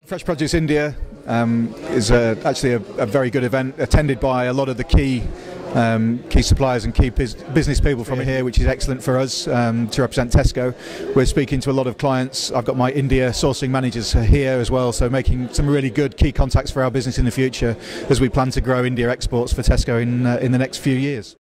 Fresh Produce India is actually a very good event, attended by a lot of the key suppliers and key business people from here, which is excellent for us to represent Tesco. We're speaking to a lot of clients. I've got my India sourcing managers here as well, so making some really good key contacts for our business in the future as we plan to grow India exports for Tesco in the next few years.